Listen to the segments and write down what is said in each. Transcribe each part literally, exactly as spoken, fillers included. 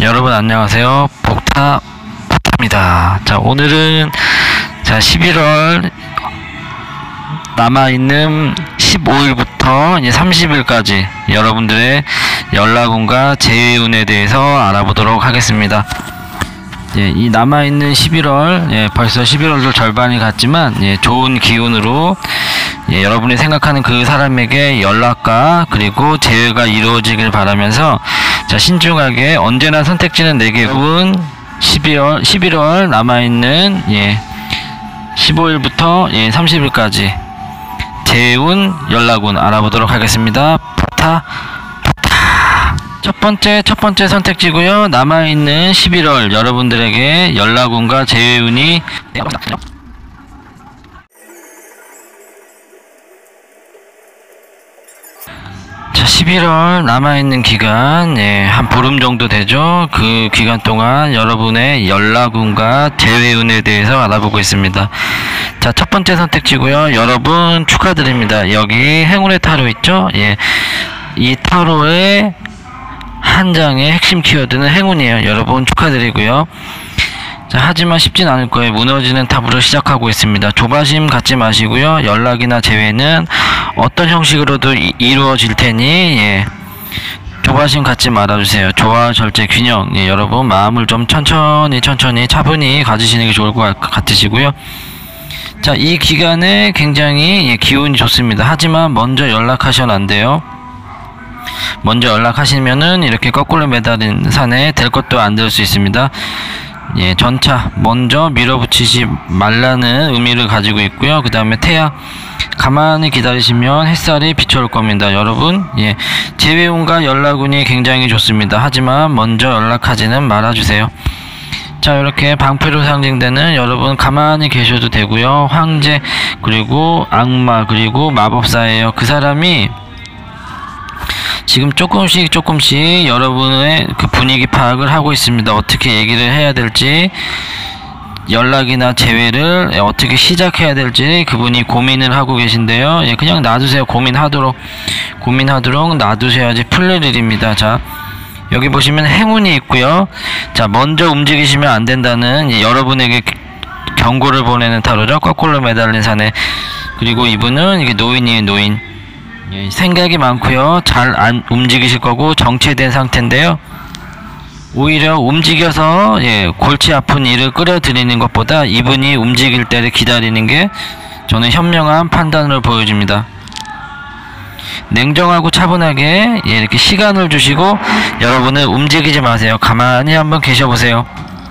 여러분 안녕하세요. 복타 복타입니다. 자, 오늘은 자 십일월 남아있는 십오일부터 이제 삼십일까지 여러분들의 연락운과 재회운에 대해서 알아보도록 하겠습니다. 예, 이 남아있는 십일월, 예, 벌써 십일월도 절반이 갔지만, 예, 좋은 기운으로, 예, 여러분이 생각하는 그 사람에게 연락과, 그리고 재회가 이루어지길 바라면서, 자, 신중하게, 언제나 선택지는 네 개군, 십일월, 십일월 남아있는, 예, 십오일부터, 예, 삼십일까지, 재회운, 연락운 알아보도록 하겠습니다. 부탁. 첫 번째, 첫 번째 선택지고요. 남아있는 십일월 여러분들에게 연락운과 재회운이 자, 십일월 남아있는 기간, 예, 한 보름 정도 되죠. 그 기간 동안 여러분의 연락운과 재회운에 대해서 알아보고 있습니다. 자, 첫 번째 선택지고요. 여러분 축하드립니다. 여기 행운의 타로 있죠? 예, 이 타로의 한 장의 핵심 키워드는 행운이에요. 여러분 축하드리고요. 자, 하지만 쉽진 않을 거예요. 무너지는 탑으로 시작하고 있습니다. 조바심 갖지 마시고요. 연락이나 재회는 어떤 형식으로도 이, 이루어질 테니, 예, 조바심 갖지 말아주세요. 조화, 절제, 균형. 예, 여러분 마음을 좀 천천히 천천히 차분히 가지시는 게 좋을 것 같으시고요. 자, 이 기간에 굉장히, 예, 기운이 좋습니다. 하지만 먼저 연락하셔는 안 돼요. 먼저 연락하시면은 이렇게 거꾸로 매달린 산에 될 것도 안 될 수 있습니다. 예, 전차 먼저 밀어붙이지 말라는 의미를 가지고 있고요. 그 다음에 태양, 가만히 기다리시면 햇살이 비춰올 겁니다. 여러분, 예, 재회운과 연락운이 굉장히 좋습니다. 하지만 먼저 연락하지는 말아주세요. 자, 이렇게 방패로 상징되는 여러분 가만히 계셔도 되고요. 황제, 그리고 악마, 그리고 마법사예요. 그 사람이 지금 조금씩 조금씩 여러분의 그 분위기 파악을 하고 있습니다. 어떻게 얘기를 해야 될지, 연락이나 재회를 어떻게 시작해야 될지 그분이 고민을 하고 계신데요. 예, 그냥 놔두세요. 고민하도록 고민하도록 놔두셔야지 풀릴 일입니다. 자, 여기 보시면 행운이 있고요. 자, 먼저 움직이시면 안 된다는, 예, 여러분에게 경고를 보내는 타로죠. 거꾸로 매달린 사내. 그리고 이분은 이게 노인이에요. 노인. 예, 생각이 많고요. 잘 안 움직이실 거고 정체된 상태인데요. 오히려 움직여서, 예, 골치 아픈 일을 끌어들이는 것보다 이분이 움직일 때를 기다리는 게 저는 현명한 판단을 보여줍니다. 냉정하고 차분하게, 예, 이렇게 시간을 주시고 여러분은 움직이지 마세요. 가만히 한번 계셔보세요.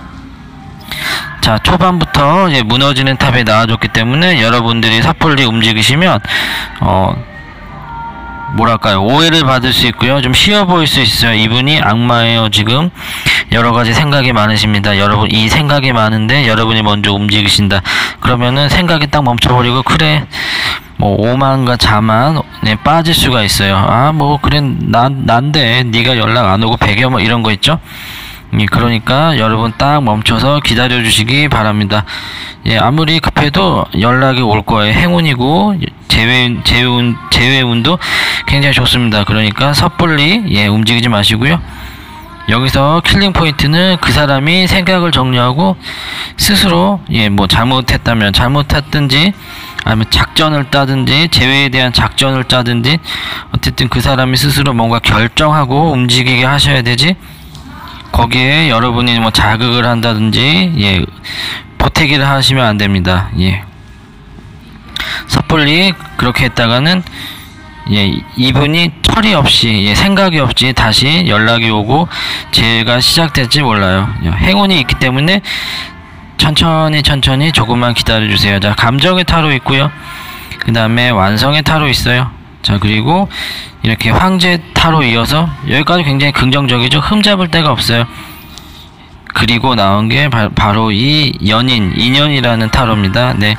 자, 초반부터, 예, 무너지는 탑에 나와줬기 때문에 여러분들이 섣불리 움직이시면 어 뭐랄까요, 오해를 받을 수 있고요. 좀 쉬워 보일 수 있어요. 이분이 악마예요. 지금 여러가지 생각이 많으십니다. 여러분, 이 생각이 많은데 여러분이 먼저 움직이신다 그러면은 생각이 딱 멈춰버리고, 그래 뭐 오만과 자만, 네, 빠질 수가 있어요. 아, 뭐 그래 난 난데 네가 연락 안 오고 배겨, 뭐 이런 거 있죠. 예, 그러니까 여러분 딱 멈춰서 기다려 주시기 바랍니다. 예, 아무리 급해도 연락이 올 거예요. 행운이고 재회운, 재회운, 재회운도 굉장히 좋습니다. 그러니까 섣불리, 예, 움직이지 마시고요. 여기서 킬링 포인트는 그 사람이 생각을 정리하고 스스로, 예, 뭐 잘못했다면 잘못했든지, 아니면 작전을 짜든지, 재회에 대한 작전을 짜든지, 어쨌든 그 사람이 스스로 뭔가 결정하고 움직이게 하셔야 되지, 거기에 여러분이 뭐 자극을 한다든지, 예, 보태기를 하시면 안 됩니다. 예, 섣불리 그렇게 했다가는, 예, 이분이 처리 없이, 예, 생각이 없이 다시 연락이 오고 재회가 시작될지 몰라요. 예, 행운이 있기 때문에 천천히 천천히 조금만 기다려주세요. 자, 감정의 타로 있고요. 그 다음에 완성의 타로 있어요. 자, 그리고 이렇게 황제 타로 이어서 여기까지 굉장히 긍정적이죠. 흠잡을 데가 없어요. 그리고 나온 게 바, 바로 이 연인, 인연이라는 타로입니다. 네,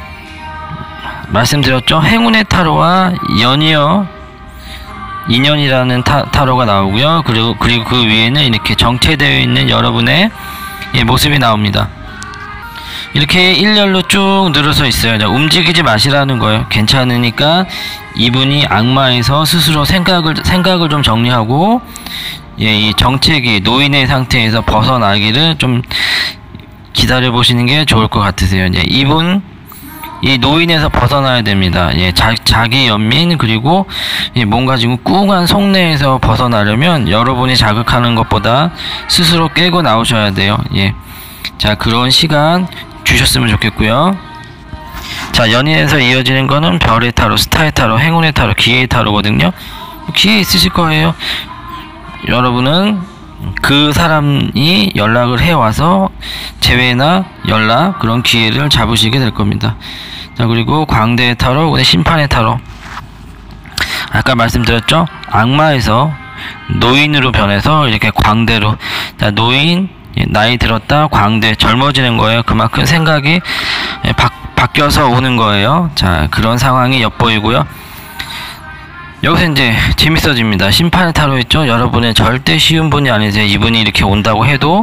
말씀드렸죠. 행운의 타로와 연이어 인연이라는 타, 타로가 나오고요. 그리고 그리고 그 위에는 이렇게 정체되어 있는 여러분의, 예, 모습이 나옵니다. 이렇게 일렬로 쭉 늘어서 있어요. 자, 움직이지 마시라는 거예요. 괜찮으니까 이분이 악마에서 스스로 생각을 생각을 좀 정리하고, 예, 이 정체기 노인의 상태에서 벗어나기를 좀 기다려 보시는 게 좋을 것 같으세요. 예, 이분 이 노인에서 벗어나야 됩니다. 예, 자, 자기 연민 그리고 예, 뭔가 지금 꿍한 속내에서 벗어나려면 여러분이 자극하는 것보다 스스로 깨고 나오셔야 돼요. 예, 자 그런 시간 주셨으면 좋겠고요. 자 연인에서 이어지는 거는 별의 타로, 스타의 타로, 행운의 타로, 기회의 타로거든요. 기회 있으실 거예요. 여러분은 그 사람이 연락을 해와서 재회나 연락 그런 기회를 잡으시게 될 겁니다. 자 그리고 광대의 타로, 심판의 타로. 아까 말씀드렸죠? 악마에서 노인으로 변해서 이렇게 광대로. 자 노인, 나이 들었다, 광대, 젊어지는 거예요. 그만큼 생각이 바, 바뀌어서 오는 거예요. 자 그런 상황이 엿보이고요. 여기서 이제 재밌어집니다. 심판의 타로 있죠? 여러분은 절대 쉬운 분이 아니세요. 이분이 이렇게 온다고 해도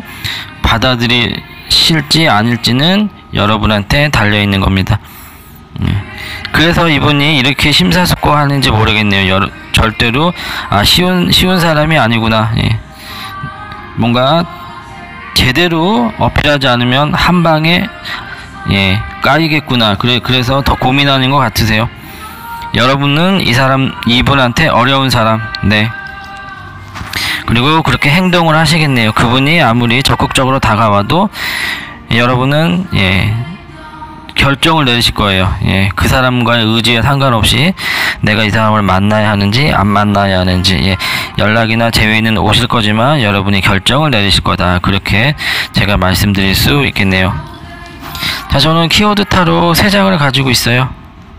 받아들이실지 아닐지는 여러분한테 달려있는 겁니다. 그래서 이분이 이렇게 심사숙고하는지 모르겠네요. 여러, 절대로 아 쉬운 쉬운 사람이 아니구나. 예. 뭔가 제대로 어필하지 않으면 한 방에 예, 까이겠구나. 그래 그래서 더 고민하는 것 같으세요. 여러분은 이 사람, 이분한테 어려운 사람, 네. 그리고 그렇게 행동을 하시겠네요. 그분이 아무리 적극적으로 다가와도 여러분은 예, 결정을 내리실 거예요. 예, 그 사람과의 의지에 상관없이 내가 이 사람을 만나야 하는지 안 만나야 하는지 예, 연락이나 재회는 오실 거지만 여러분이 결정을 내리실 거다. 그렇게 제가 말씀드릴 수 있겠네요. 자, 저는 키워드 타로 세 장을 가지고 있어요.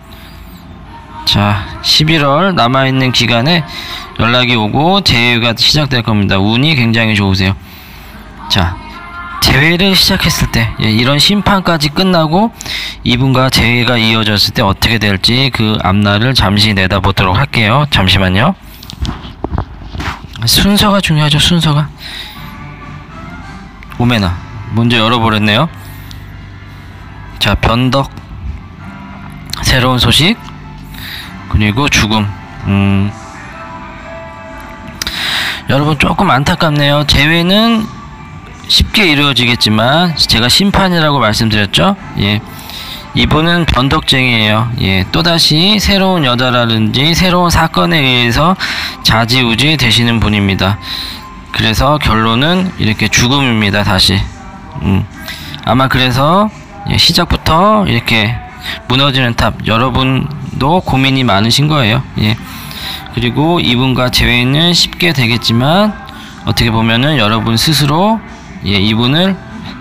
자, 십일월 남아있는 기간에 연락이 오고 재회가 시작될 겁니다. 운이 굉장히 좋으세요. 자, 재회를 시작했을 때 예, 이런 심판까지 끝나고 이분과 재회가 이어졌을 때 어떻게 될지 그 앞날을 잠시 내다보도록 할게요. 잠시만요. 순서가 중요하죠. 순서가. 오메나 먼저 열어버렸네요. 자, 변덕, 새로운 소식, 그리고 죽음. 음. 여러분 조금 안타깝네요. 재회는 쉽게 이루어지겠지만 제가 심판이라고 말씀드렸죠. 예, 이분은 변덕쟁이에요. 예, 또다시 새로운 여자라든지 새로운 사건에 의해서 좌지우지 되시는 분입니다. 그래서 결론은 이렇게 죽음입니다. 다시. 음. 아마 그래서 예, 시작부터 이렇게 무너지는 탑. 여러분도 고민이 많으신 거예요. 예. 그리고 이분과 재회는 쉽게 되겠지만 어떻게 보면은 여러분 스스로 예, 이분을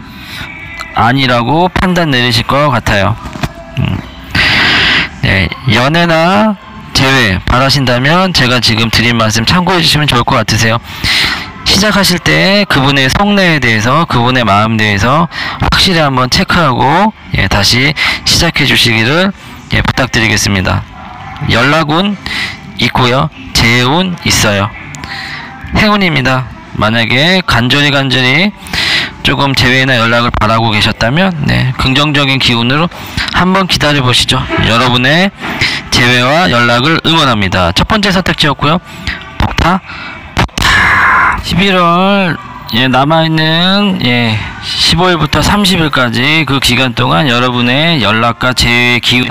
아니라고 판단 내리실 것 같아요. 음. 네, 연애나 재회 바라신다면 제가 지금 드린 말씀 참고해 주시면 좋을 것 같으세요. 시작하실 때 그분의 속내에 대해서, 그분의 마음 대해서 확실히 한번 체크하고 예, 다시 시작해 주시기를 예, 부탁드리겠습니다. 연락운 있고요. 재운 있어요. 행운입니다. 만약에 간절히 간절히 조금 재회나 연락을 바라고 계셨다면 네, 긍정적인 기운으로 한번 기다려 보시죠. 여러분의 재회와 연락을 응원합니다. 첫 번째 선택지였고요. 복타, 복타. 십일월 예, 남아있는 예, 십오일부터 삼십일까지 그 기간 동안 여러분의 연락과 재회의 기운.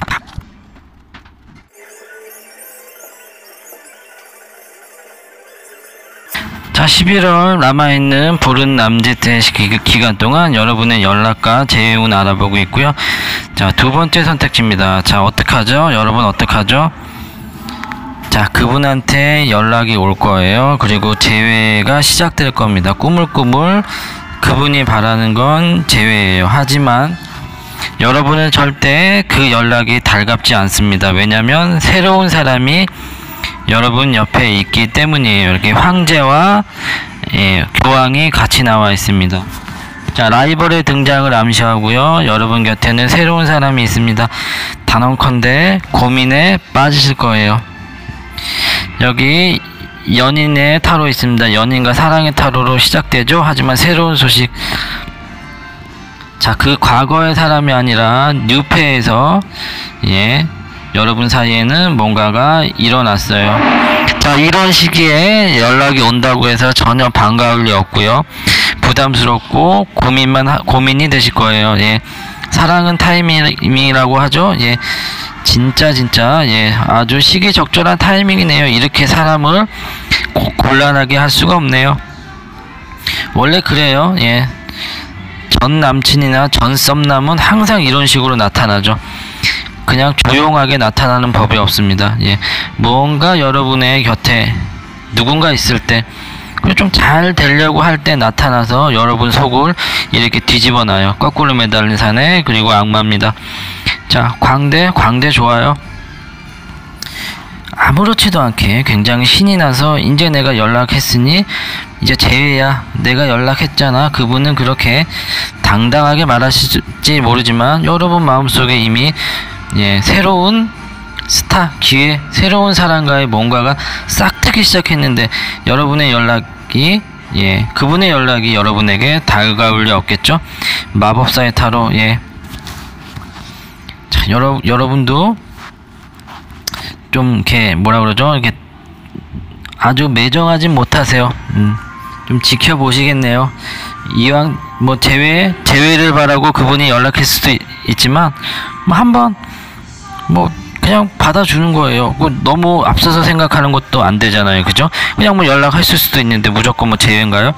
자, 십일월 남아있는 푸른 남짓의 기간 동안 여러분의 연락과 재운 알아보고 있고요. 자, 두 번째 선택지입니다. 자, 어떡하죠? 여러분 어떡하죠? 자, 그분한테 연락이 올 거예요. 그리고 재회가 시작될 겁니다. 꾸물꾸물 그분이 바라는 건 재회예요. 하지만 여러분은 절대 그 연락이 달갑지 않습니다. 왜냐면 새로운 사람이 여러분 옆에 있기 때문이에요. 이렇게 황제와 예, 교황이 같이 나와 있습니다. 자, 라이벌의 등장을 암시하고요. 여러분 곁에는 새로운 사람이 있습니다. 단언컨대 고민에 빠지실 거예요. 여기 연인의 타로 있습니다. 연인과 사랑의 타로로 시작되죠. 하지만 새로운 소식. 자, 그 과거의 사람이 아니라 뉴페에서 예, 여러분 사이에는 뭔가가 일어났어요. 자, 이런 시기에 연락이 온다고 해서 전혀 반가울 리 없고요. 부담스럽고 고민만 하, 고민이 되실 거예요. 예. 사랑은 타이밍이라고 하죠. 예. 진짜 진짜 예, 아주 시기적절한 타이밍이네요. 이렇게 사람을 고, 곤란하게 할 수가 없네요. 원래 그래요. 예. 전 남친이나 전 썸남은 항상 이런 식으로 나타나죠. 그냥 조용하게 나타나는 법이 없습니다. 예. 뭔가 여러분의 곁에 누군가 있을 때 좀 잘 되려고 할 때 나타나서 여러분 속을 이렇게 뒤집어 놔요. 거꾸로 매달린 사내, 그리고 악마입니다. 자, 광대, 광대 좋아요. 아무렇지도 않게 굉장히 신이 나서 이제 내가 연락했으니 이제 재회야, 내가 연락했잖아. 그분은 그렇게 당당하게 말하실지 모르지만 여러분 마음속에 이미 예, 새로운 스타, 기회, 새로운 사람과의 뭔가가 싹 트기 시작했는데 여러분의 연락이 예, 그분의 연락이 여러분에게 다가올 리 없겠죠? 마법사의 타로. 예. 자, 여러, 여러분도 좀 이렇게 뭐라 그러죠? 이렇게 아주 매정하진 못하세요. 음, 좀 지켜보시겠네요. 이왕 뭐 재회 재회를 바라고 그분이 연락할 수도 있, 있지만 뭐 한번 뭐 그냥 받아주는 거예요. 뭐 너무 앞서서 생각하는 것도 안 되잖아요, 그죠? 그냥 뭐 연락했을 수도 있는데 무조건 뭐 재회인가요?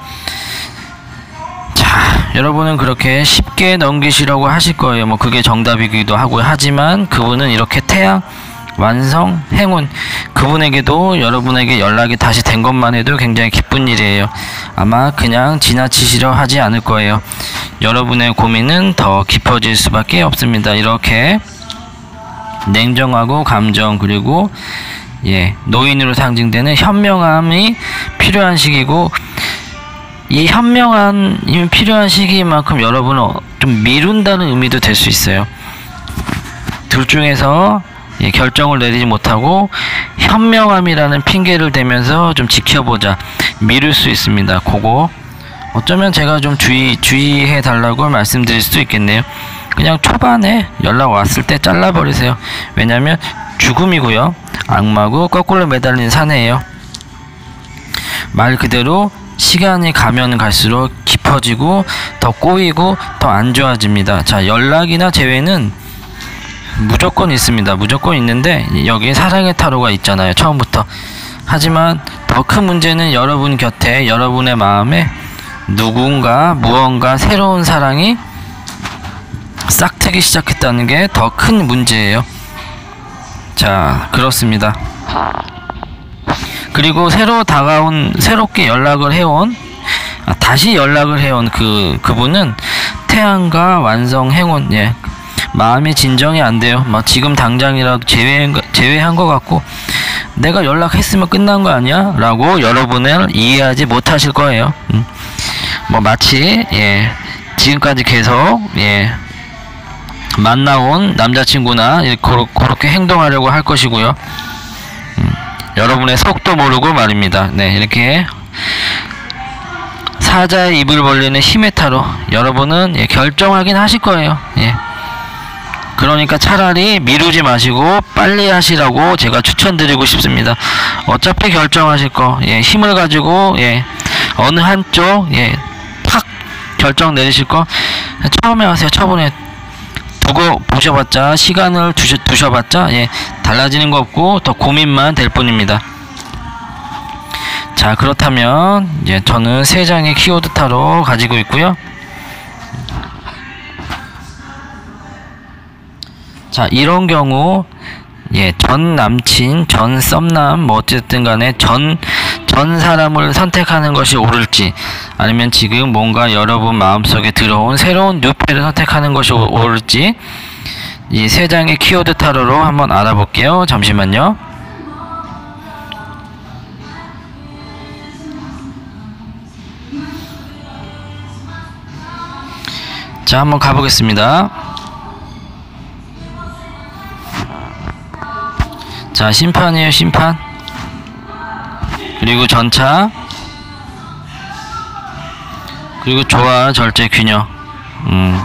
자, 여러분은 그렇게 쉽게 넘기시려고 하실 거예요. 뭐 그게 정답이기도 하고 하지만 그분은 이렇게 태양, 완성, 행운, 그분에게도 여러분에게 연락이 다시 된 것만 해도 굉장히 기쁜 일이에요. 아마 그냥 지나치시려 하지 않을 거예요. 여러분의 고민은 더 깊어질 수밖에 없습니다. 이렇게 냉정하고 감정, 그리고 예, 노인으로 상징되는 현명함이 필요한 시기고, 이 현명함이 필요한 시기만큼 여러분은 좀 미룬다는 의미도 될 수 있어요. 둘 중에서 예, 결정을 내리지 못하고 현명함이라는 핑계를 대면서 좀 지켜보자, 미룰 수 있습니다. 그거 어쩌면 제가 좀 주의, 주의해 달라고 말씀드릴 수도 있겠네요. 그냥 초반에 연락 왔을 때 잘라버리세요. 왜냐면 죽음이고요, 악마고 거꾸로 매달린 사내예요. 말 그대로 시간이 가면 갈수록 깊어지고 더 꼬이고 더 안 좋아집니다. 자, 연락이나 재회는 무조건 있습니다. 무조건 있는데 여기에 사랑의 타로가 있잖아요, 처음부터. 하지만 더 큰 문제는 여러분 곁에, 여러분의 마음에 누군가 무언가 새로운 사랑이 싹 트기 시작했다는 게 더 큰 문제예요. 자, 그렇습니다. 그리고 새로 다가온, 새롭게 연락을 해온, 아, 다시 연락을 해온 그, 그분은 태양과 완성, 행운, 예. 마음이 진정이 안 돼요. 막 지금 당장이라도 제외, 제외한 것 같고, 내가 연락했으면 끝난 거 아니야? 라고 여러분을 이해하지 못하실 거예요. 음. 뭐 마치, 예. 지금까지 계속, 예. 만나온 남자친구나 그렇게 행동하려고 할 것이고요. 음, 여러분의 속도 모르고 말입니다. 네, 이렇게 사자의 입을 벌리는 힘의 타로, 여러분은 예, 결정하긴 하실 거예요. 예. 그러니까 차라리 미루지 마시고 빨리 하시라고 제가 추천드리고 싶습니다. 어차피 결정하실 거, 예, 힘을 가지고 예, 어느 한쪽 예, 팍 결정 내리실 거 처음에 하세요. 처음에 두고 보셔봤자, 시간을 두셔, 두셔봤자 예, 달라지는 거 없고 더 고민만 될 뿐입니다. 자, 그렇다면 이제 저는 세 장의 키워드 타로 가지고 있고요. 자, 이런 경우 예, 전 남친, 전 썸남, 뭐 어쨌든 간에 전, 전 사람을 선택하는 것이 옳을지, 아니면 지금 뭔가 여러분 마음속에 들어온 새로운 뉴페를 선택하는 것이 옳을지, 이 세 장의 키워드 타로로 한번 알아볼게요. 잠시만요. 자, 한번 가보겠습니다. 자, 심판이에요, 심판. 그리고 전차. 그리고 조화, 절제, 균형. 음.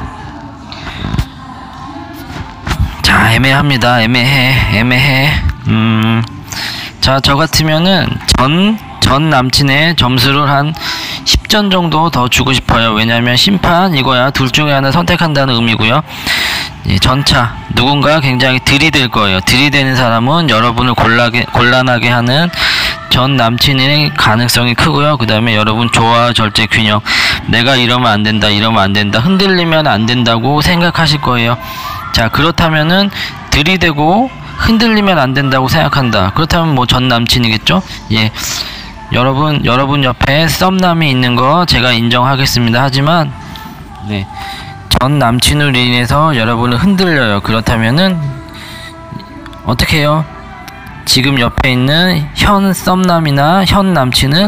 자, 애매합니다. 애매해, 애매해. 음. 자, 저 같으면은 전, 전 남친의 점수를 한 십 점 정도 더 주고 싶어요. 왜냐면 심판 이거야. 둘 중에 하나 선택한다는 의미고요. 예, 전차 누군가 굉장히 들이댈 거예요. 들이대는 사람은 여러분을 곤란하게, 곤란하게 하는 전 남친의 가능성이 크고요. 그 다음에 여러분 조화 절제 균형, 내가 이러면 안 된다, 이러면 안 된다, 흔들리면 안 된다고 생각하실 거예요. 자, 그렇다면은 들이대고 흔들리면 안 된다고 생각한다. 그렇다면 뭐 전 남친이겠죠? 예. 여러분, 여러분 옆에 썸남이 있는 거 제가 인정하겠습니다. 하지만, 네. 전 남친으로 인해서 여러분을 흔들려요. 그렇다면은, 어떻게 해요? 지금 옆에 있는 현 썸남이나 현 남친을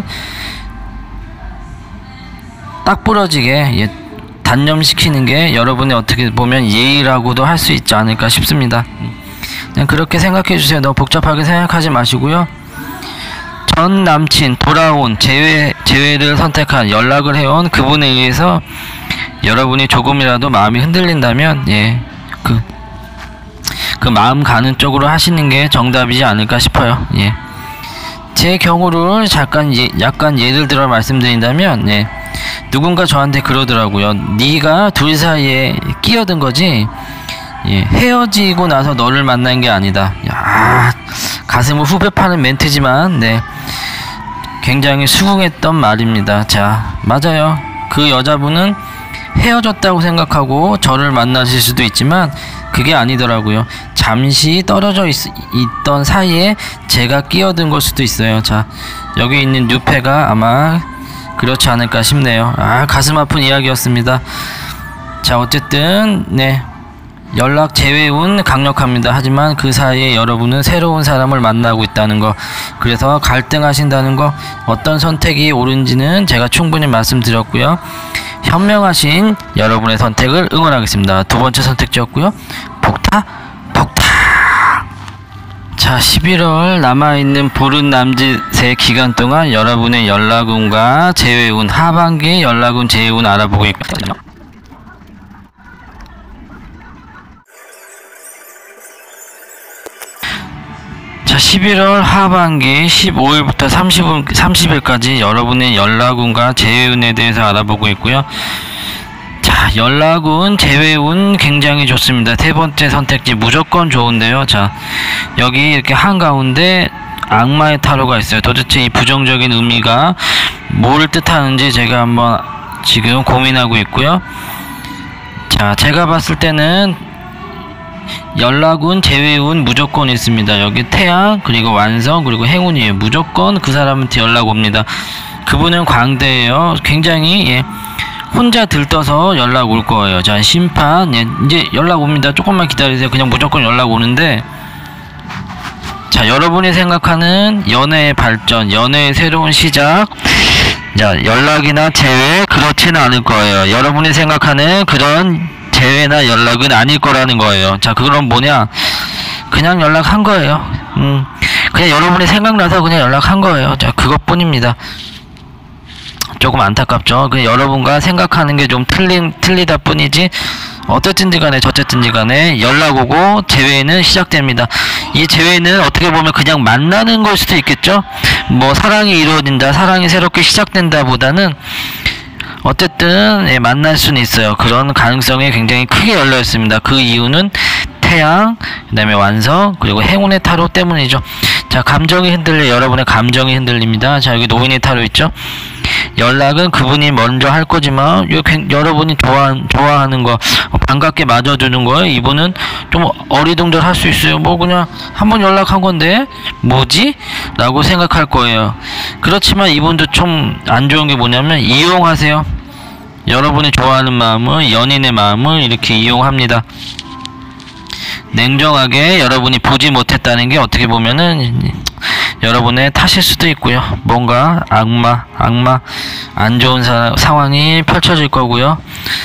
딱 부러지게, 예, 단념시키는 게 여러분의 어떻게 보면 예의라고도 할 수 있지 않을까 싶습니다. 그냥 그렇게 생각해 주세요. 너무 복잡하게 생각하지 마시고요. 전 남친, 돌아온, 재회, 재회를 선택한, 연락을 해온 그분에 의해서 여러분이 조금이라도 마음이 흔들린다면, 예, 그, 그 마음 가는 쪽으로 하시는 게 정답이지 않을까 싶어요. 예. 제 경우를 잠깐, 예, 약간 예를 들어 말씀드린다면, 예, 누군가 저한테 그러더라고요. 네가 둘 사이에 끼어든 거지, 예, 헤어지고 나서 너를 만난 게 아니다. 야, 가슴을 후벼 파는 멘트지만, 네, 굉장히 수긍했던 말입니다. 자, 맞아요. 그 여자분은 헤어졌다고 생각하고 저를 만나실 수도 있지만 그게 아니더라고요. 잠시 떨어져 있, 있던 사이에 제가 끼어든 걸 수도 있어요. 자, 여기 있는 뉴페가 아마 그렇지 않을까 싶네요. 아, 가슴 아픈 이야기였습니다. 자, 어쨌든 네, 연락 재회운 강력합니다. 하지만 그 사이에 여러분은 새로운 사람을 만나고 있다는 거, 그래서 갈등하신다는 거, 어떤 선택이 옳은지는 제가 충분히 말씀드렸고요. 현명하신 여러분의 선택을 응원하겠습니다. 두 번째 선택지였고요. 복타 복타. 자, 십일월 남아있는 보름남짓의 기간 동안 여러분의 연락운과 재회운, 하반기 연락운 재회운 알아보고 있거든요. 자, 십일월 하반기 십오일부터 삼십일까지 여러분의 연락운과 재회운에 대해서 알아보고 있고요. 자, 연락운, 재회운 굉장히 좋습니다. 세 번째 선택지 무조건 좋은데요. 자, 여기 이렇게 한가운데 악마의 타로가 있어요. 도대체 이 부정적인 의미가 뭐를 뜻하는지 제가 한번 지금 고민하고 있고요. 자, 제가 봤을 때는 연락운, 재회운 무조건 있습니다. 여기 태양, 그리고 완성, 그리고 행운이에요. 무조건 그 사람한테 연락 옵니다. 그분은 광대예요. 굉장히, 예, 혼자 들떠서 연락 올 거예요. 자, 심판, 예, 이제 연락 옵니다. 조금만 기다리세요. 그냥 무조건 연락 오는데, 자, 여러분이 생각하는 연애의 발전, 연애의 새로운 시작, 자, 연락이나 재회 그렇지는 않을 거예요. 여러분이 생각하는 그런 재회나 연락은 아닐 거라는 거예요. 자, 그건 뭐냐? 그냥 연락한 거예요. 음, 그냥 여러분이 생각나서 그냥 연락한 거예요. 자, 그것뿐입니다. 조금 안타깝죠. 그 여러분과 생각하는 게 좀 틀린 틀리다 뿐이지, 어쨌든지 간에 저쨌든지 간에 연락 오고 재회는 시작됩니다. 이 재회는 어떻게 보면 그냥 만나는 걸 수도 있겠죠. 뭐 사랑이 이루어진다, 사랑이 새롭게 시작된다 보다는 어쨌든, 예, 만날 수는 있어요. 그런 가능성이 굉장히 크게 열려 있습니다. 그 이유는 태양, 그 다음에 완성, 그리고 행운의 타로 때문이죠. 자, 감정이 흔들려, 여러분의 감정이 흔들립니다. 자, 여기 노인의 타로 있죠. 연락은 그분이 먼저 할 거지만 여러분이 좋아, 좋아하는 거, 반갑게 맞아주는 거예요. 이분은 좀 어리둥절 할 수 있어요. 뭐 그냥 한번 연락한 건데 뭐지? 라고 생각할 거예요. 그렇지만 이분도 좀 안 좋은 게 뭐냐면 이용하세요. 여러분이 좋아하는 마음을, 연인의 마음을 이렇게 이용합니다. 냉정하게 여러분이 보지 못했다는 게 어떻게 보면은 여러분의 탓일 수도 있고요. 뭔가 악마, 악마, 안 좋은 사, 상황이 펼쳐질 거고요.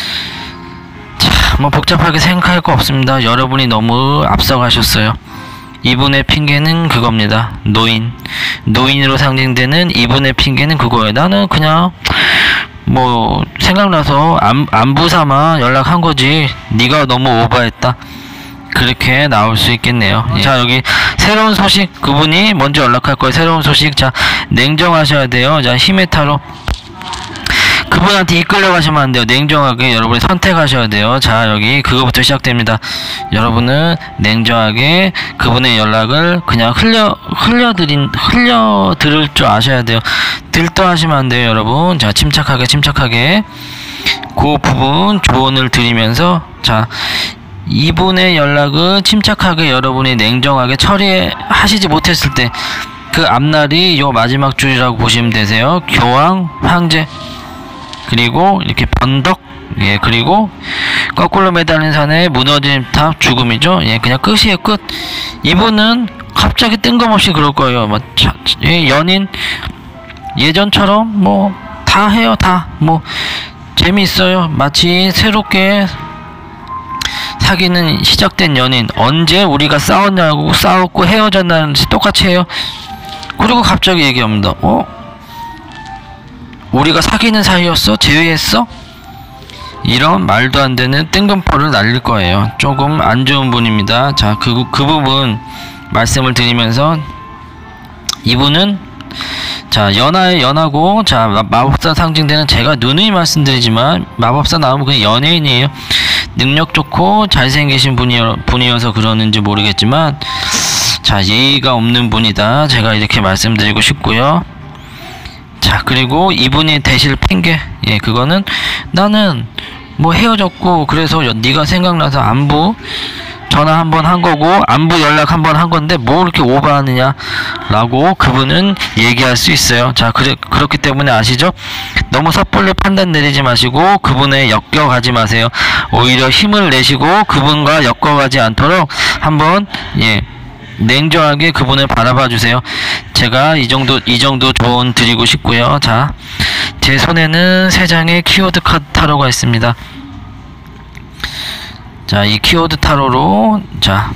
자, 뭐 복잡하게 생각할 거 없습니다. 여러분이 너무 앞서가셨어요. 이분의 핑계는 그겁니다. 노인. 노인으로 상징되는 이분의 핑계는 그거예요. 나는 그냥 뭐 생각나서 안, 안부 삼아 연락한 거지. 네가 너무 오버했다. 그렇게 나올 수 있겠네요. 예. 자, 여기 새로운 소식, 그분이 먼저 연락할 거예요. 새로운 소식. 자, 냉정하셔야 돼요. 자, 힘의 타로. 그분한테 이끌려 가시면 안 돼요. 냉정하게 여러분이 선택하셔야 돼요. 자, 여기 그거부터 시작됩니다. 여러분은 냉정하게 그분의 연락을 그냥 흘려 흘려드린 흘려 들을 줄 아셔야 돼요. 들떠하시면 안 돼요, 여러분. 자, 침착하게 침착하게 그 부분 조언을 드리면서, 자, 이분의 연락을 침착하게 여러분이 냉정하게 처리하시지 못했을 때 그 앞날이 요 마지막 줄이라고 보시면 되세요. 교황, 황제, 그리고 이렇게 번덕, 예, 그리고 거꾸로 매달린 산에 무너진 탑, 죽음이죠. 예, 그냥 끝이에요, 끝. 이분은 갑자기 뜬금없이 그럴 거예요. 뭐, 차, 예, 연인 예전처럼 뭐 다 해요, 다 뭐 재미있어요. 마치 새롭게 사귀는 시작된 연인, 언제 우리가 싸웠냐고, 싸웠고 헤어졌나는 똑같이 해요. 그리고 갑자기 얘기합니다. 어? 우리가 사귀는 사이였어? 제외했어? 이런 말도 안 되는 뜬금포를 날릴 거예요. 조금 안 좋은 분입니다. 자, 그, 그 부분 말씀을 드리면서, 이분은, 자, 연하에 연하고, 자, 마법사 상징되는, 제가 누누이 말씀드리지만, 마법사 나오면 그냥 연예인이에요. 능력 좋고 잘생기신 분이어, 분이어서 그러는지 모르겠지만, 자, 예의가 없는 분이다. 제가 이렇게 말씀드리고 싶고요. 자, 그리고 이분이 대실 핑계, 예, 그거는 나는 뭐 헤어졌고 그래서 네가 생각나서 안부 전화 한번 한 거고 안부 연락 한번 한 건데 뭐 이렇게 오버하느냐 라고 그분은 얘기할 수 있어요. 자, 그래, 그렇기 때문에 아시죠? 너무 섣불리 판단 내리지 마시고 그분에 엮여가지 마세요. 오히려 힘을 내시고 그분과 엮어가지 않도록 한번, 예, 냉정하게 그분을 바라봐 주세요. 제가 이 정도 이 정도 조언 드리고 싶고요. 자, 제 손에는 세 장의 키워드 카드 타로가 있습니다. 자, 이 키워드 타로로, 자,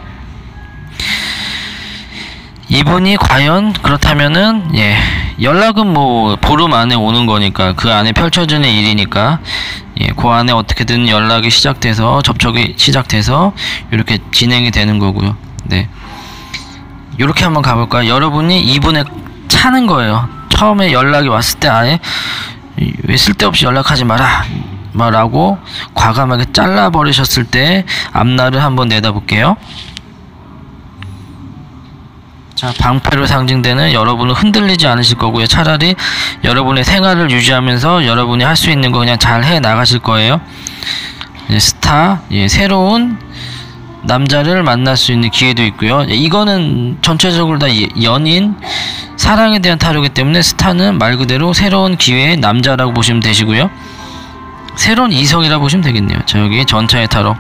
이분이 과연 그렇다면은, 예, 연락은 뭐 보름 안에 오는 거니까, 그 안에 펼쳐지는 일이니까, 예, 그 안에 어떻게든 연락이 시작돼서 접촉이 시작돼서 이렇게 진행이 되는 거고요. 네. 이렇게 한번 가볼까요? 여러분이 이분에 차는 거예요. 처음에 연락이 왔을 때 아예 왜 쓸데없이 연락하지 마라 라고 과감하게 잘라버리셨을 때 앞날을 한번 내다볼게요. 자, 방패로 상징되는 여러분은 흔들리지 않으실 거고요. 차라리 여러분의 생활을 유지하면서 여러분이 할 수 있는 거 그냥 잘 해 나가실 거예요. 예, 스타, 예, 새로운 남자를 만날 수 있는 기회도 있고요. 이거는 전체적으로 다 연인, 사랑에 대한 타로이기 때문에 스타는 말 그대로 새로운 기회의 남자라고 보시면 되시고요. 새로운 이성이라고 보시면 되겠네요. 자, 여기 전차의 타로.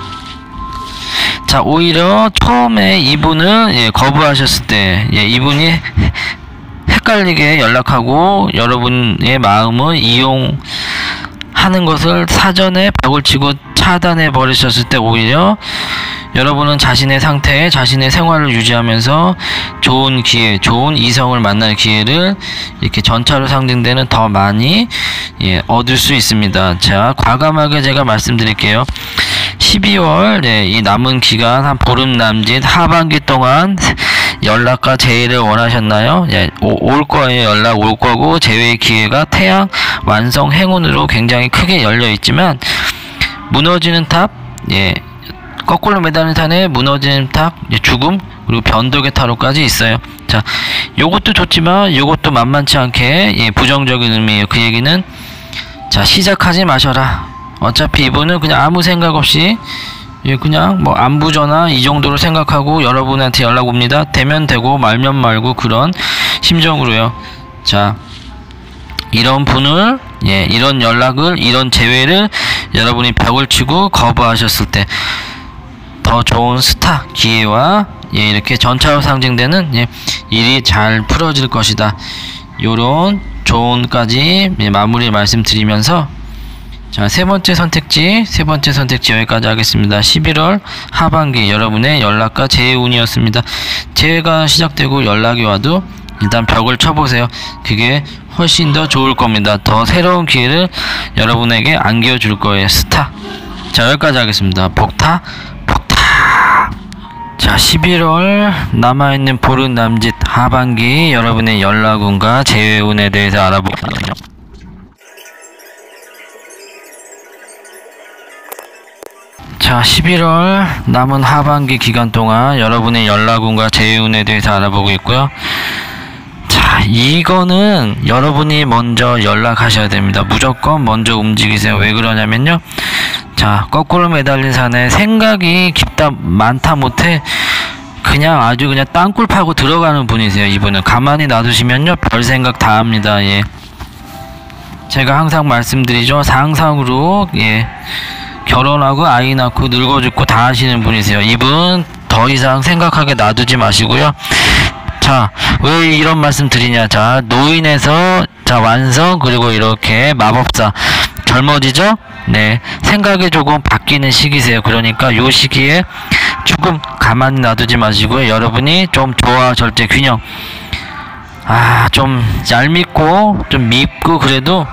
자, 오히려 처음에 이분을, 예, 거부하셨을 때, 예, 이분이 헷갈리게 연락하고 여러분의 마음을 이용하는 것을 사전에 벽을 치고 차단해 버리셨을 때 오히려 여러분은 자신의 상태에 자신의 생활을 유지하면서 좋은 기회, 좋은 이성을 만날 기회를 이렇게 전차로 상징되는 더 많이, 예, 얻을 수 있습니다. 자, 과감하게 제가 말씀드릴게요. 십이월, 네, 이 남은 기간 한 보름 남짓 하반기 동안 연락과 재회를 원하셨나요? 예, 오, 올 거예요. 연락 올 거고 재회의 기회가 태양, 완성, 행운으로 굉장히 크게 열려 있지만 무너지는 탑, 예, 거꾸로 매달린 산에 무너지는 탑, 예, 죽음, 그리고 변덕의 타로까지 있어요. 자, 요것도 좋지만 요것도 만만치 않게, 예, 부정적인 의미예요. 그 얘기는, 자, 시작하지 마셔라. 어차피 이분은 그냥 아무 생각 없이, 예, 그냥 뭐 안부 전화 이 정도로 생각하고 여러분한테 연락 옵니다. 되면 되고 말면 말고 그런 심정으로요. 자, 이런 분을, 예, 이런 연락을, 이런 재회를 여러분이 벽을 치고 거부하셨을 때 더 좋은 스타 기회와, 예, 이렇게 전차로 상징되는, 예, 일이 잘 풀어질 것이다. 요런 조언까지, 예, 마무리 말씀드리면서, 자, 세 번째 선택지, 세 번째 선택지 여기까지 하겠습니다. 십일월 하반기 여러분의 연락과 재회 운이었습니다. 재회가 시작되고 연락이 와도 일단 벽을 쳐보세요. 그게 훨씬 더 좋을 겁니다. 더 새로운 기회를 여러분에게 안겨줄 거예요. 스타. 자, 여기까지 하겠습니다. 복타, 복타. 자, 십일월 남아있는 보름 남짓 하반기 여러분의 연락운과 재회운에 대해서 알아볼게요. 자, 십일월 남은 하반기 기간 동안 여러분의 연락운과 재회운에 대해서 알아보고 있고요. 자, 이거는 여러분이 먼저 연락하셔야 됩니다. 무조건 먼저 움직이세요. 왜 그러냐면요, 자, 거꾸로 매달린 산에 생각이 깊다 많다 못해 그냥 아주 그냥 땅굴 파고 들어가는 분이세요. 이분은 가만히 놔두시면요 별 생각 다 합니다. 예, 제가 항상 말씀드리죠, 상상으로 예 결혼하고 아이 낳고 늙어 죽고 다 하시는 분이세요. 이분 더 이상 생각하게 놔두지 마시고요. 자, 왜 이런 말씀 드리냐, 자, 노인에서 자 완성, 그리고 이렇게 마법사 젊어지죠. 네, 생각이 조금 바뀌는 시기세요. 그러니까 요 시기에 조금 가만히 놔두지 마시고요. 여러분이 좀 조화 절제 균형, 아, 좀 얄밉고 좀 밉고 그래도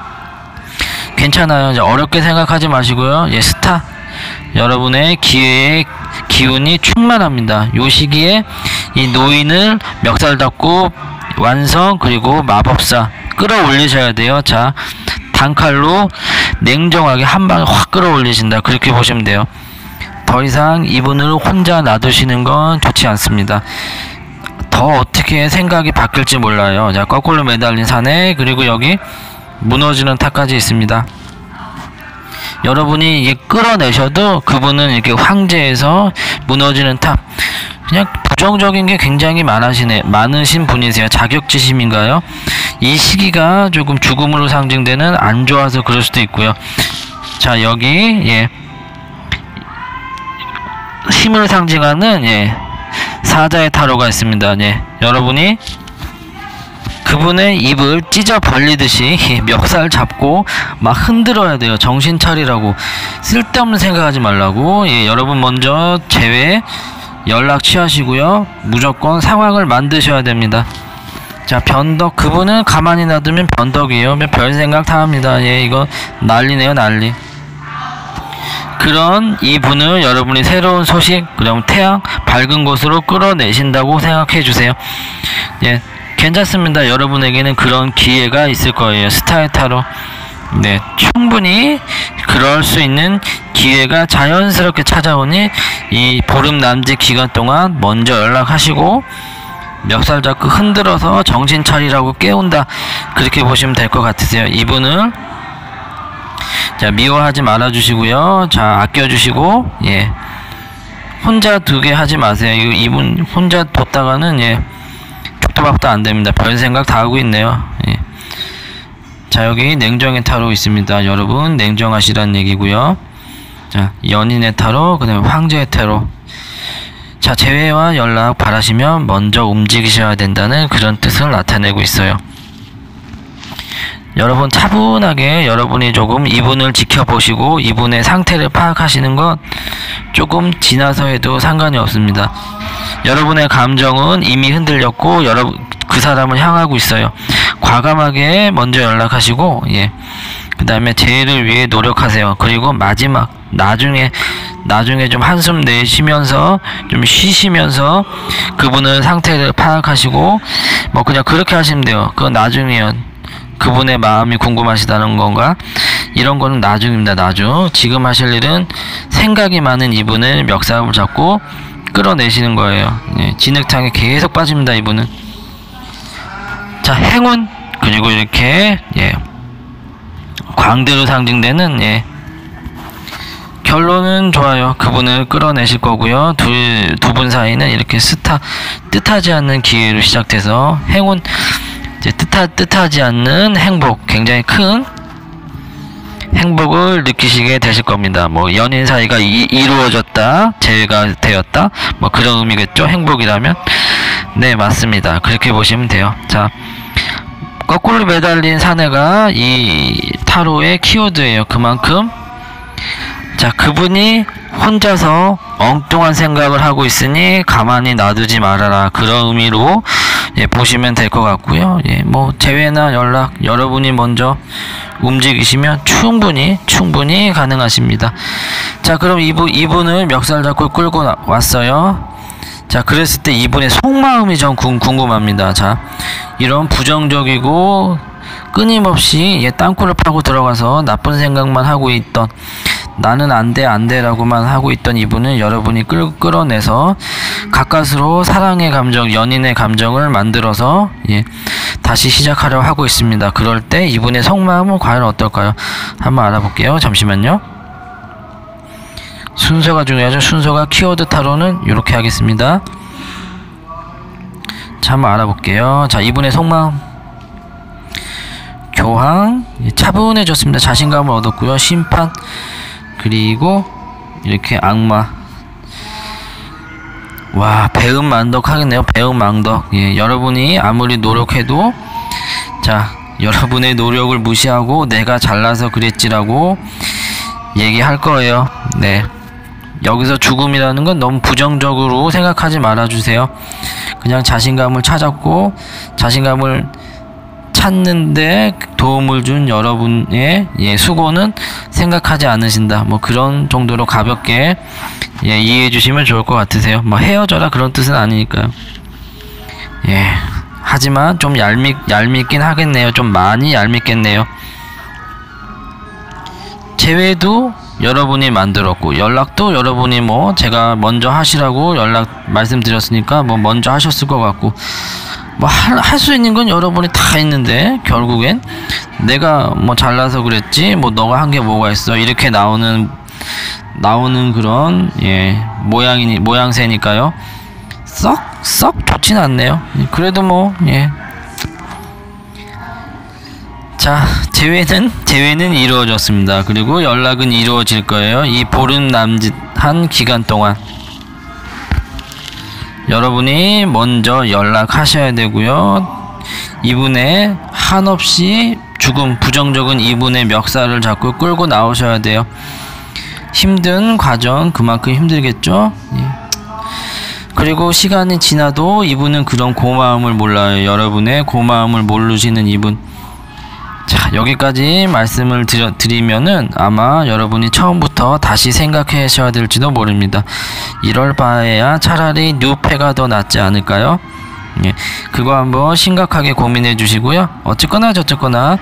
괜찮아요. 이제 어렵게 생각하지 마시고요. 예, 스타 여러분의 기회의 기운이 충만합니다. 요 시기에 이 노인을 멱살 잡고 완성, 그리고 마법사 끌어올리셔야 돼요. 자, 단칼로 냉정하게 한 방에 확 끌어올리신다, 그렇게 보시면 돼요. 더 이상 이분을 혼자 놔두시는 건 좋지 않습니다. 더 어떻게 생각이 바뀔지 몰라요. 자, 거꾸로 매달린 산에, 그리고 여기 무너지는 탑까지 있습니다. 여러분이 이게 끌어내셔도 그분은 이렇게 황제에서 무너지는 탑, 그냥 부정적인 게 굉장히 많으시네, 많으신 분이세요. 자격지심인가요? 이 시기가 조금 죽음으로 상징되는, 안 좋아서 그럴 수도 있고요. 자, 여기 예 힘을 상징하는 예 사자의 타로가 있습니다. 예, 여러분이 그분의 입을 찢어 벌리듯이 멱살 잡고 막 흔들어야 돼요. 정신 차리라고, 쓸데없는 생각하지 말라고. 예, 여러분 먼저 제외 연락 취하시고요. 무조건 상황을 만드셔야 됩니다. 자, 변덕, 그분은 가만히 놔두면 변덕이에요. 별 생각 다 합니다. 예, 이거 난리네요, 난리. 그런 이분을 여러분이 새로운 소식, 그럼 태양 밝은 곳으로 끌어내신다고 생각해 주세요. 예, 괜찮습니다. 여러분에게는 그런 기회가 있을 거예요. 스타의 타로. 네, 충분히 그럴 수 있는 기회가 자연스럽게 찾아오니 이 보름 남짓 기간 동안 먼저 연락하시고 멱살 잡고 흔들어서 정신 차리라고 깨운다, 그렇게 보시면 될 것 같으세요. 이분을 자 미워하지 말아 주시고요. 자, 아껴 주시고, 예, 혼자 두게 하지 마세요. 이분 혼자 뒀다가는 예 죽도 밥도 안 됩니다. 별 생각 다 하고 있네요. 예. 자, 여기 냉정의 타로 있습니다. 여러분 냉정하시라는 얘기고요. 자, 연인의 타로, 그 다음에 황제의 타로. 자, 재회와 연락 바라시면 먼저 움직이셔야 된다는 그런 뜻을 나타내고 있어요. 여러분 차분하게 여러분이 조금 이분을 지켜보시고 이분의 상태를 파악하시는 건 조금 지나서 해도 상관이 없습니다. 여러분의 감정은 이미 흔들렸고 여러분 그 사람을 향하고 있어요. 과감하게 먼저 연락하시고, 예, 그 다음에 재회를 위해 노력하세요. 그리고 마지막 나중에 나중에 좀 한숨 내쉬면서 좀 쉬시면서 그분의 상태를 파악하시고, 뭐 그냥 그렇게 하시면 돼요. 그건 나중에요. 그분의 마음이 궁금하시다는 건가? 이런 거는 나중입니다. 나중. 지금 하실 일은 생각이 많은 이분을 멱살을 잡고 끌어내시는 거예요. 예, 진흙탕에 계속 빠집니다. 이분은. 자, 행운, 그리고 이렇게 예 광대로 상징되는 예 결론은 좋아요. 그분을 끌어내실 거고요. 두 두 분 사이는 이렇게 스타 뜻하지 않는 기회로 시작돼서 행운, 이제 뜻하, 뜻하지 않는 행복, 굉장히 큰 행복을 느끼시게 되실 겁니다. 뭐 연인 사이가 이, 이루어졌다, 재회가 되었다, 뭐 그런 의미겠죠. 행복이라면. 네, 맞습니다. 그렇게 보시면 돼요. 자, 거꾸로 매달린 사내가 이 타로의 키워드예요. 그만큼 자, 그분이 혼자서 엉뚱한 생각을 하고 있으니 가만히 놔두지 말아라, 그런 의미로 예, 보시면 될 것 같고요. 예, 뭐 재회나 연락 여러분이 먼저 움직이시면 충분히 충분히 가능하십니다. 자, 그럼 이분, 이분을 멱살 잡고 끌고 나, 왔어요. 자, 그랬을 때 이분의 속마음이 전 궁금합니다. 자, 이런 부정적이고 끊임없이 예, 땅굴을 파고 들어가서 나쁜 생각만 하고 있던, 나는 안돼 안돼 라고만 하고 있던 이분은 여러분이 끌, 끌어내서 가까스로 사랑의 감정, 연인의 감정을 만들어서 예, 다시 시작하려 하고 있습니다. 그럴 때 이분의 속마음은 과연 어떨까요? 한번 알아볼게요. 잠시만요. 순서가 중요하죠. 순서가 키워드 타로는 이렇게 하겠습니다. 자, 한번 알아볼게요. 자, 이분의 속마음, 교황, 차분해졌습니다. 자신감을 얻었고요. 심판, 그리고 이렇게 악마. 와, 배은망덕 하겠네요. 배은망덕. 예, 여러분이 아무리 노력해도, 자, 여러분의 노력을 무시하고 내가 잘나서 그랬지라고 얘기할 거예요. 네, 여기서 죽음이라는 건 너무 부정적으로 생각하지 말아주세요. 그냥 자신감을 찾았고, 자신감을 찾는데 도움을 준 여러분의 예, 수고는 생각하지 않으신다. 뭐 그런 정도로 가볍게 예, 이해해 주시면 좋을 것 같으세요. 뭐 헤어져라 그런 뜻은 아니니까요. 예, 하지만 좀 얄밉, 얄밉긴 하겠네요. 좀 많이 얄밉겠네요. 재회도 여러분이 만들었고, 연락도 여러분이 뭐 제가 먼저 하시라고 연락 말씀드렸으니까 뭐 먼저 하셨을 것 같고, 뭐 할 수 있는 건 여러분이 다 있는데 결국엔 내가 뭐 잘나서 그랬지 뭐 너가 한 게 뭐가 있어 이렇게 나오는 나오는 그런 예 모양이니 모양새니까요. 썩 썩 좋진 않네요. 그래도 뭐 예. 자, 재회는 재회는 이루어졌습니다. 그리고 연락은 이루어질 거예요. 이 보름 남짓한 기간 동안 여러분이 먼저 연락하셔야 되고요. 이분의 한없이 죽음, 부정적인 이분의 멱살을 잡고 끌고 나오셔야 돼요. 힘든 과정, 그만큼 힘들겠죠. 예. 그리고 시간이 지나도 이분은 그런 고마움을 몰라요. 여러분의 고마움을 모르시는 이분. 자, 여기까지 말씀을 드려, 드리면은 아마 여러분이 처음부터 다시 생각하셔야 될지도 모릅니다. 이럴 바에야 차라리 뉴페가 더 낫지 않을까요? 예, 그거 한번 심각하게 고민해 주시고요. 어쨌거나 저쨌거나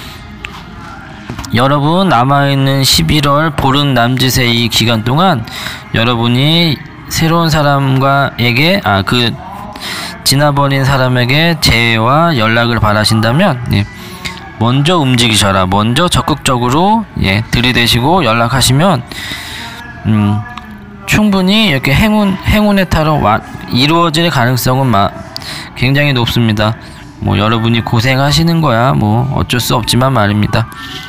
여러분 남아있는 십일월 보름 남짓의 이 기간 동안 여러분이 새로운 사람과에게 아 그 지나버린 사람에게 재회와 연락을 바라신다면 예, 먼저 움직이셔라. 먼저 적극적으로 예, 들이대시고 연락하시면 음, 충분히 이렇게 행운 행운의 타로 와, 이루어질 가능성은 마, 굉장히 높습니다. 뭐 여러분이 고생하시는 거야 뭐 어쩔 수 없지만 말입니다.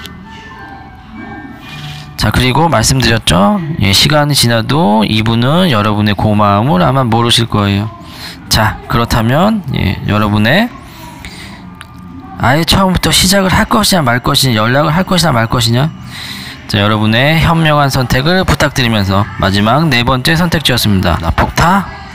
자, 그리고 말씀드렸죠. 예, 시간이 지나도 이분은 여러분의 고마움을 아마 모르실 거예요. 자, 그렇다면 예, 여러분의 아예 처음부터 시작을 할 것이냐 말 것이냐, 연락을 할 것이냐 말 것이냐, 자, 여러분의 현명한 선택을 부탁드리면서 마지막 네 번째 선택지였습니다. 나 폭타